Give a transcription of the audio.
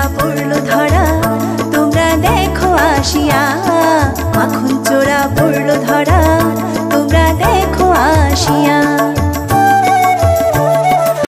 পড়লো ধরা, তোমরা দেখো আসিয়া, মাখন চোরা পড়লো ধরা।